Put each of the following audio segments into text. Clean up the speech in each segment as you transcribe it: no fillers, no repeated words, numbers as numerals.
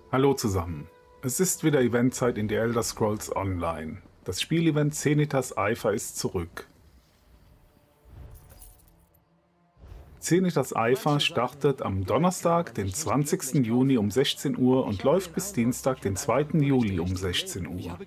Hallo zusammen. Es ist wieder Eventzeit in The Elder Scrolls Online. Das Spielevent Zenitas Eifer ist zurück. Zenitas Eifer startet am Donnerstag, den 20. Juni um 16 Uhr und läuft bis Dienstag, den 2. Juli um 16 Uhr.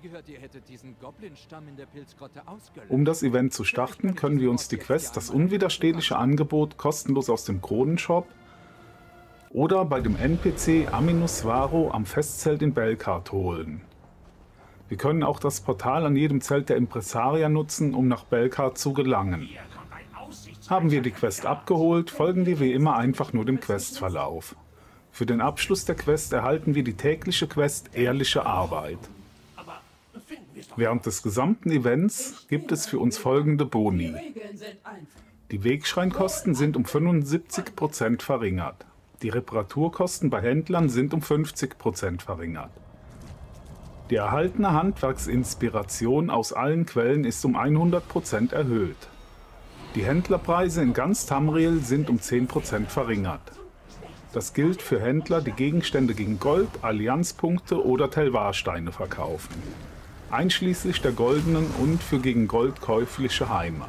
Um das Event zu starten, können wir uns die Quest Das unwiderstehliche Angebot kostenlos aus dem Kronenshop oder bei dem NPC Aminus Varo am Festzelt in Belkart holen. Wir können auch das Portal an jedem Zelt der Impresaria nutzen, um nach Belkart zu gelangen. Haben wir die Quest abgeholt, folgen wir wie immer einfach nur dem Questverlauf. Für den Abschluss der Quest erhalten wir die tägliche Quest Ehrliche Arbeit. Während des gesamten Events gibt es für uns folgende Boni. Die Wegschreinkosten sind um 75% verringert. Die Reparaturkosten bei Händlern sind um 50% verringert. Die erhaltene Handwerksinspiration aus allen Quellen ist um 100% erhöht. Die Händlerpreise in ganz Tamriel sind um 10% verringert. Das gilt für Händler, die Gegenstände gegen Gold, Allianzpunkte oder Telvarsteine verkaufen, einschließlich der goldenen und für gegen Gold käufliche Heime.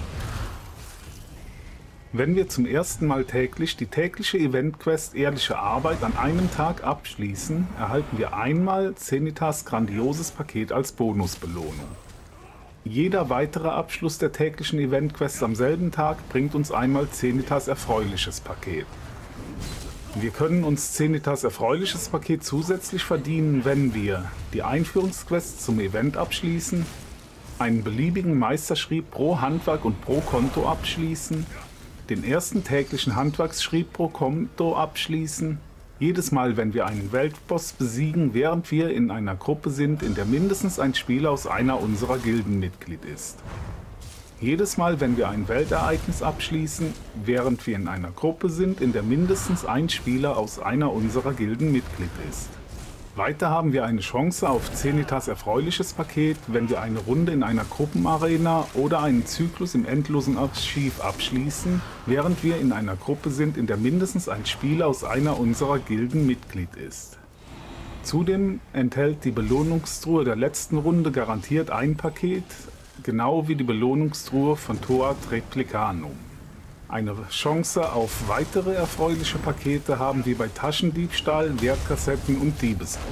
Wenn wir zum ersten Mal täglich die tägliche Eventquest Ehrliche Arbeit an einem Tag abschließen, erhalten wir einmal Zenitas grandioses Paket als Bonusbelohnung. Jeder weitere Abschluss der täglichen Eventquest am selben Tag bringt uns einmal Zenitas erfreuliches Paket. Wir können uns Zenitas erfreuliches Paket zusätzlich verdienen, wenn wir die Einführungsquest zum Event abschließen, einen beliebigen Meisterschrieb pro Handwerk und pro Konto abschließen, den ersten täglichen Handwerksschrieb pro Konto abschließen, jedes Mal, wenn wir einen Weltboss besiegen, während wir in einer Gruppe sind, in der mindestens ein Spieler aus einer unserer Gilden Mitglied ist. Jedes Mal, wenn wir ein Weltereignis abschließen, während wir in einer Gruppe sind, in der mindestens ein Spieler aus einer unserer Gilden Mitglied ist. Weiter haben wir eine Chance auf Zenitas erfreuliches Paket, wenn wir eine Runde in einer Gruppenarena oder einen Zyklus im endlosen Archiv abschließen, während wir in einer Gruppe sind, in der mindestens ein Spieler aus einer unserer Gilden Mitglied ist. Zudem enthält die Belohnungstruhe der letzten Runde garantiert ein Paket, genau wie die Belohnungstruhe von Toa Triplicanum. Eine Chance auf weitere erfreuliche Pakete haben wir bei Taschendiebstahl, Wertkassetten und Diebesgut.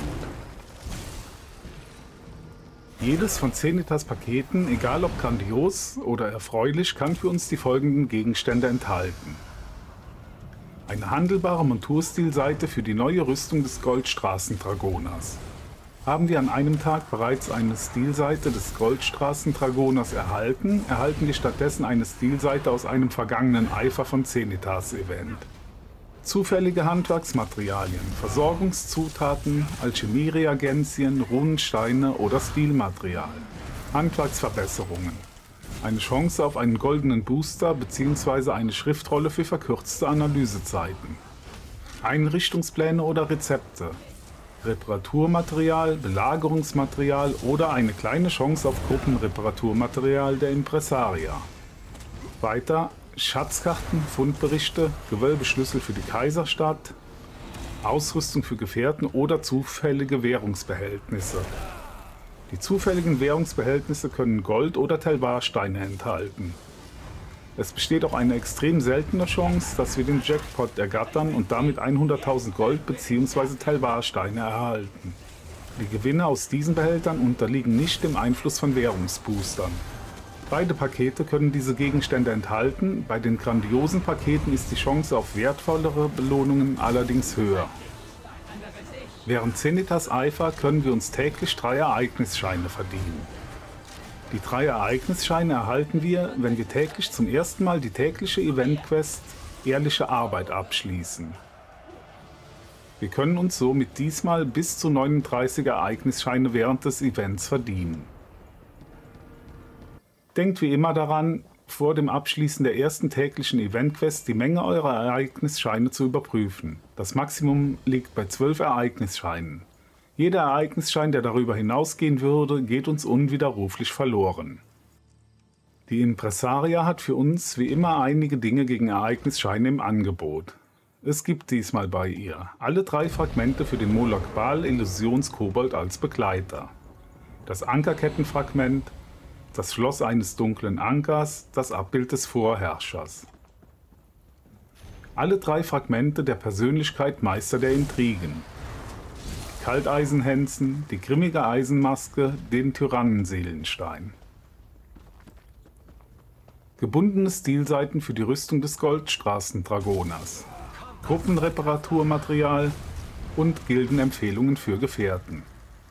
Jedes von Zenitas Paketen, egal ob grandios oder erfreulich, kann für uns die folgenden Gegenstände enthalten. Eine handelbare Monturstilseite für die neue Rüstung des Goldstraßendragoners. Haben wir an einem Tag bereits eine Stilseite des Goldstraßendragoners erhalten, erhalten wir stattdessen eine Stilseite aus einem vergangenen Eifer von Zenitas Event. Zufällige Handwerksmaterialien, Versorgungszutaten, Alchemiereagenzien, Runensteine oder Stilmaterial. Handwerksverbesserungen. Eine Chance auf einen goldenen Booster bzw. eine Schriftrolle für verkürzte Analysezeiten. Einrichtungspläne oder Rezepte. Reparaturmaterial, Belagerungsmaterial oder eine kleine Chance auf Gruppenreparaturmaterial der Impresaria. Weiter Schatzkarten, Fundberichte, Gewölbeschlüssel für die Kaiserstadt, Ausrüstung für Gefährten oder zufällige Währungsbehältnisse. Die zufälligen Währungsbehältnisse können Gold oder Telvarsteine enthalten. Es besteht auch eine extrem seltene Chance, dass wir den Jackpot ergattern und damit 100.000 Gold bzw. Telvarsteine erhalten. Die Gewinne aus diesen Behältern unterliegen nicht dem Einfluss von Währungsboostern. Beide Pakete können diese Gegenstände enthalten, bei den grandiosen Paketen ist die Chance auf wertvollere Belohnungen allerdings höher. Während Zenitas Eifer können wir uns täglich 3 Ereignisscheine verdienen. Die 3 Ereignisscheine erhalten wir, wenn wir täglich zum ersten Mal die tägliche Eventquest Ehrliche Arbeit abschließen. Wir können uns somit diesmal bis zu 39 Ereignisscheine während des Events verdienen. Denkt wie immer daran, vor dem Abschließen der ersten täglichen Eventquest die Menge eurer Ereignisscheine zu überprüfen. Das Maximum liegt bei 12 Ereignisscheinen. Jeder Ereignisschein, der darüber hinausgehen würde, geht uns unwiderruflich verloren. Die Impresaria hat für uns wie immer einige Dinge gegen Ereignisscheine im Angebot. Es gibt diesmal bei ihr alle 3 Fragmente für den Moloch Bal Illusionskobold als Begleiter. Das Ankerkettenfragment, das Schloss eines dunklen Ankers, das Abbild des Vorherrschers. Alle 3 Fragmente der Persönlichkeit Meister der Intrigen. Die Kalteisenhänsen, die grimmige Eisenmaske, den Tyrannenseelenstein. Gebundene Stilseiten für die Rüstung des Goldstraßendragoners. Gruppenreparaturmaterial und Gildenempfehlungen für Gefährten.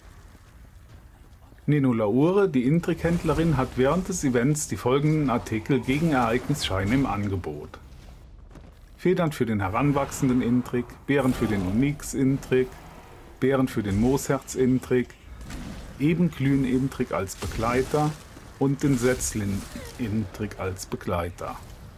Nenolaure, die Intrighändlerin, hat während des Events die folgenden Artikel gegen Ereignisscheine im Angebot. Federn für den heranwachsenden Intrig, Beeren für den Onyx-Intrig, Beeren für den Moosherz-Intrig, Ebenglühen-Intrig als Begleiter und den Setzlin-Intrig als Begleiter.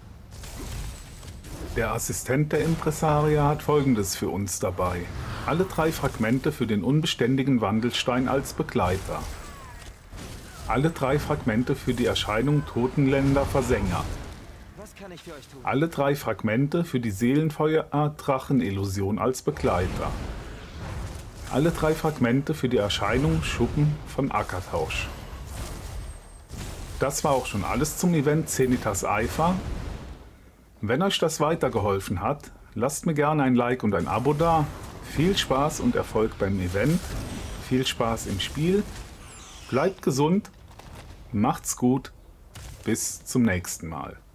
Der Assistent der Impresaria hat Folgendes für uns dabei. Alle 3 Fragmente für den unbeständigen Wandelstein als Begleiter. Alle 3 Fragmente für die Erscheinung Totenländer Versänger. Was kann ich für euch tun? Alle 3 Fragmente für die Seelenfeuer-Drachenillusion als Begleiter. Alle 3 Fragmente für die Erscheinung Schuppen von Ackertausch. Das war auch schon alles zum Event Zenitas Eifer. Wenn euch das weitergeholfen hat, lasst mir gerne ein Like und ein Abo da. Viel Spaß und Erfolg beim Event. Viel Spaß im Spiel. Bleibt gesund. Macht's gut. Bis zum nächsten Mal.